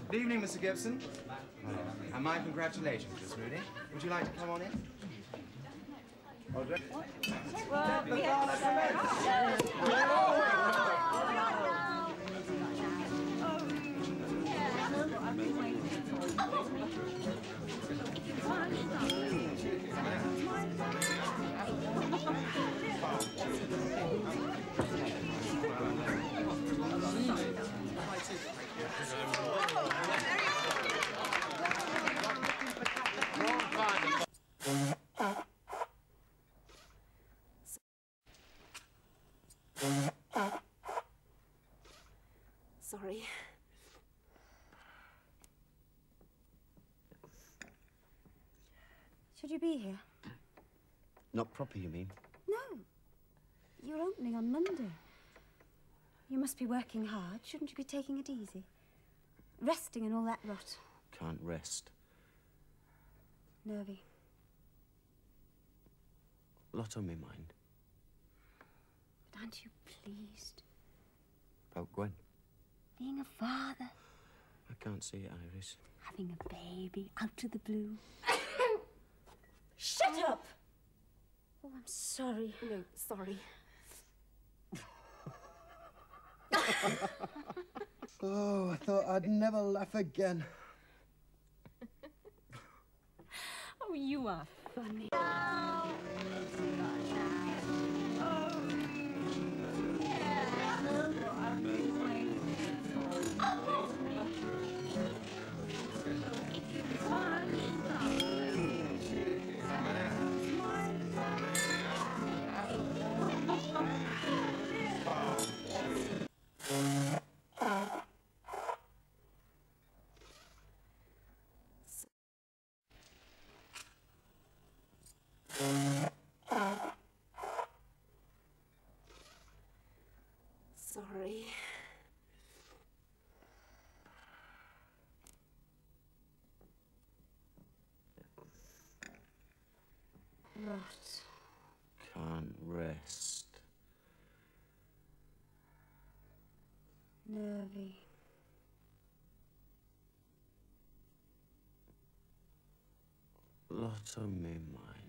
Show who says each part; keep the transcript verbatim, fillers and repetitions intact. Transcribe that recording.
Speaker 1: Good evening, Mister Gibson. And my congratulations, Miss Moody. Would you like to come on in?
Speaker 2: Well,
Speaker 1: we
Speaker 3: Sorry.
Speaker 4: Should you be here?
Speaker 2: Not proper, you mean?
Speaker 4: No. You're opening on Monday. You must be working hard. Shouldn't you be taking it easy? Resting and all that rot.
Speaker 2: Can't rest.
Speaker 4: Nervy.
Speaker 2: Lot on my mind.
Speaker 4: But aren't you pleased?
Speaker 2: About Gwen?
Speaker 4: Being a father.
Speaker 2: I can't see it, Iris.
Speaker 4: Having a baby out of the blue. Shut up! Oh, I'm sorry.
Speaker 3: No, sorry.
Speaker 5: Oh, I thought I'd never laugh again.
Speaker 3: Oh, you are funny. Sorry.
Speaker 4: Rot.
Speaker 2: Can't rest.
Speaker 4: Nervy.
Speaker 2: Lot on my mind.